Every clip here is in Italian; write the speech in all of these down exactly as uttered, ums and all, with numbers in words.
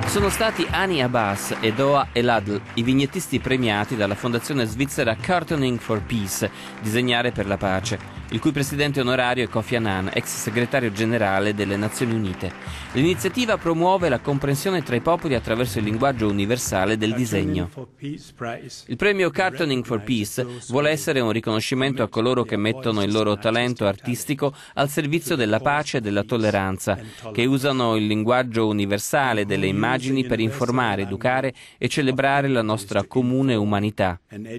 Sono stati Hani Abbas e Doa El-Adl, i vignettisti premiati dalla fondazione svizzera Cartooning for Peace, Disegnare per la pace, il cui presidente onorario è Kofi Annan, ex segretario generale delle Nazioni Unite. L'iniziativa promuove la comprensione tra i popoli attraverso il linguaggio universale del disegno. Il premio Cartooning for Peace vuole essere un riconoscimento a coloro che mettono il loro talento artistico al servizio della pace e della tolleranza, che usano il linguaggio universale delle immagini per informare, educare e celebrare la nostra comune umanità.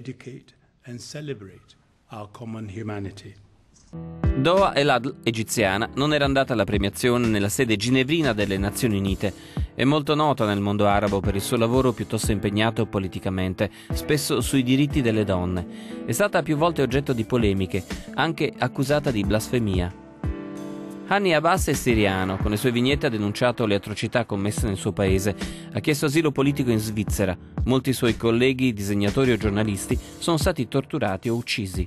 Doa El-Adl, egiziana, non era andata alla premiazione nella sede ginevrina delle Nazioni Unite. È molto nota nel mondo arabo per il suo lavoro piuttosto impegnato politicamente, spesso sui diritti delle donne. È stata più volte oggetto di polemiche, anche accusata di blasfemia. Hani Abbas è siriano, con le sue vignette ha denunciato le atrocità commesse nel suo paese, ha chiesto asilo politico in Svizzera. Molti suoi colleghi, disegnatori o giornalisti, sono stati torturati o uccisi.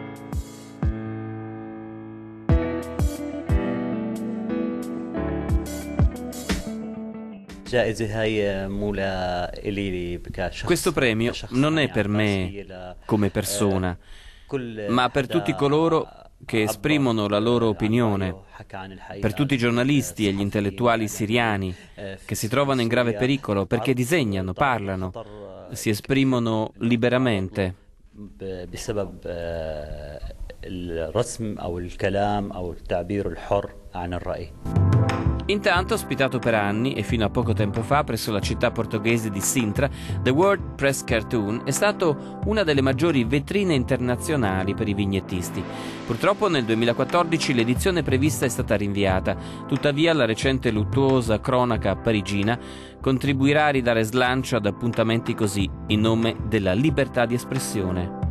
Questo premio non è per me come persona, ma per tutti coloro che esprimono la loro opinione, per tutti i giornalisti e gli intellettuali siriani che si trovano in grave pericolo perché disegnano, parlano, si esprimono liberamente. Intanto, ospitato per anni e fino a poco tempo fa presso la città portoghese di Sintra, The World Press Cartoon è stato una delle maggiori vetrine internazionali per i vignettisti. Purtroppo nel duemilaquattordici l'edizione prevista è stata rinviata, tuttavia la recente luttuosa cronaca parigina contribuirà a ridare slancio ad appuntamenti così in nome della libertà di espressione.